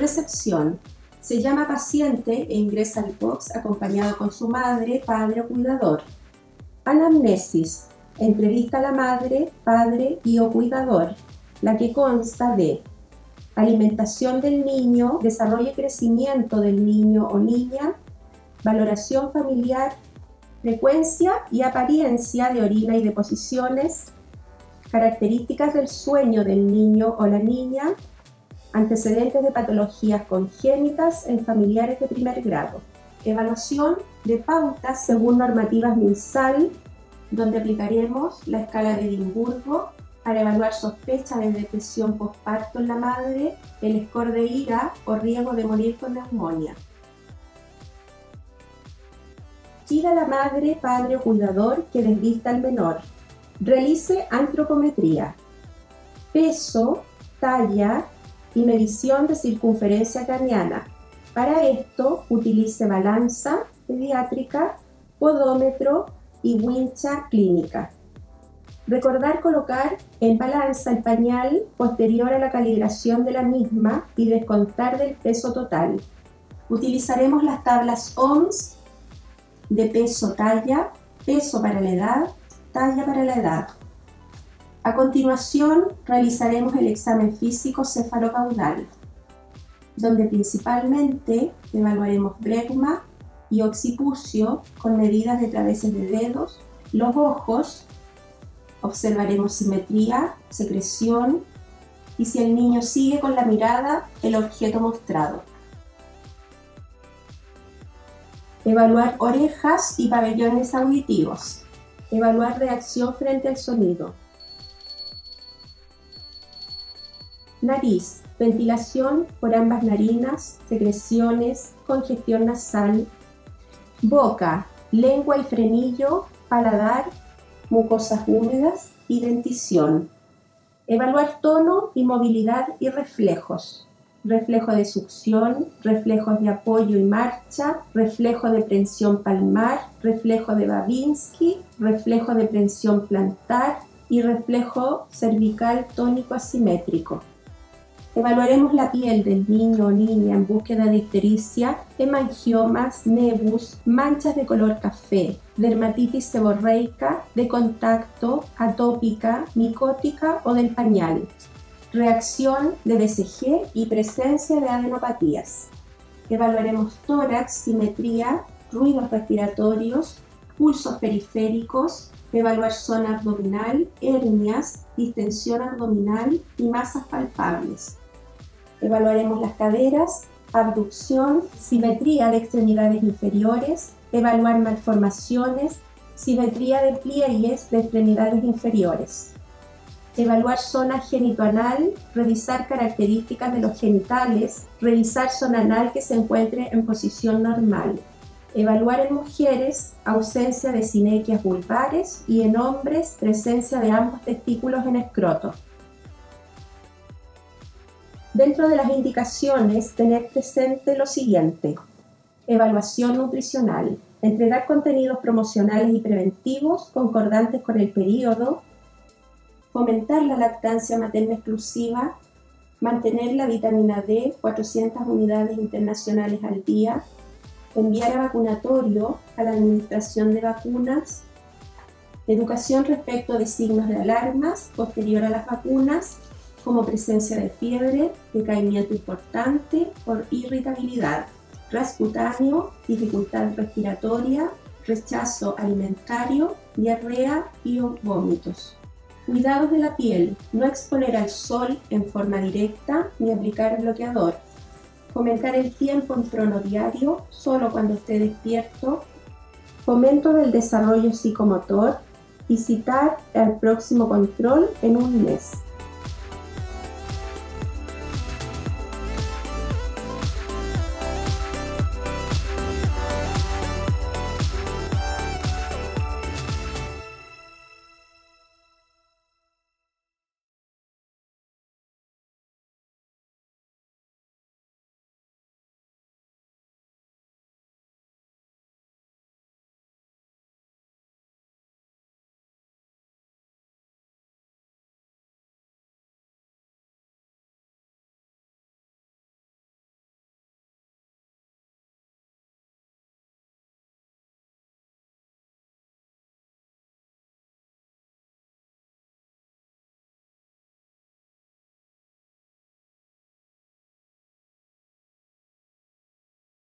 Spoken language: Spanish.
Recepción. Se llama paciente e ingresa al box acompañado con su madre, padre o cuidador. Anamnesis. Entrevista a la madre, padre y o cuidador, la que consta de alimentación del niño, desarrollo y crecimiento del niño o niña, valoración familiar, frecuencia y apariencia de orina y deposiciones, características del sueño del niño o la niña, antecedentes de patologías congénitas en familiares de primer grado. Evaluación de pautas según normativas MinSal, donde aplicaremos la escala de Edimburgo para evaluar sospecha de depresión postparto en la madre, el score de IRA o riesgo de morir con neumonía. Pida a la madre, padre o cuidador que desvista al menor. Realice antropometría, peso, talla y medición de circunferencia craneana. Para esto, utilice balanza pediátrica, podómetro y wincha clínica. Recordar colocar en balanza el pañal posterior a la calibración de la misma y descontar del peso total. Utilizaremos las tablas OMS de peso talla, peso para la edad, talla para la edad. A continuación realizaremos el examen físico cefalocaudal, donde principalmente evaluaremos bregma y occipucio con medidas de traveses de dedos, los ojos, observaremos simetría, secreción y si el niño sigue con la mirada, el objeto mostrado. Evaluar orejas y pabellones auditivos. Evaluar reacción frente al sonido. Nariz, ventilación por ambas narinas, secreciones, congestión nasal. Boca, lengua y frenillo, paladar, mucosas húmedas y dentición. Evaluar tono y movilidad y reflejos. Reflejo de succión, reflejos de apoyo y marcha, reflejo de prensión palmar, reflejo de Babinski, reflejo de prensión plantar y reflejo cervical tónico asimétrico. Evaluaremos la piel del niño o niña en búsqueda de ictericia, hemangiomas, nevus, manchas de color café, dermatitis seborreica, de contacto, atópica, micótica o del pañal. Reacción de BCG y presencia de adenopatías. Evaluaremos tórax, simetría, ruidos respiratorios, pulsos periféricos, evaluar zona abdominal, hernias, distensión abdominal y masas palpables. Evaluaremos las caderas, abducción, simetría de extremidades inferiores, evaluar malformaciones, simetría de pliegues de extremidades inferiores. Evaluar zona genitoanal, revisar características de los genitales, revisar zona anal que se encuentre en posición normal. Evaluar en mujeres ausencia de sinequias vulvares y en hombres presencia de ambos testículos en escroto. Dentro de las indicaciones, tener presente lo siguiente. Evaluación nutricional. Entregar contenidos promocionales y preventivos concordantes con el periodo. Fomentar la lactancia materna exclusiva. Mantener la vitamina D 400 unidades internacionales al día. Enviar a vacunatorio a la administración de vacunas. Educación respecto de signos de alarmas posterior a las vacunas, como presencia de fiebre, decaimiento importante por irritabilidad, ras cutáneo, dificultad respiratoria, rechazo alimentario, diarrea y o vómitos. Cuidados de la piel, no exponer al sol en forma directa ni aplicar bloqueador. Fomentar el tiempo en crono diario, solo cuando esté despierto. Fomento del desarrollo psicomotor y citar al próximo control en un mes.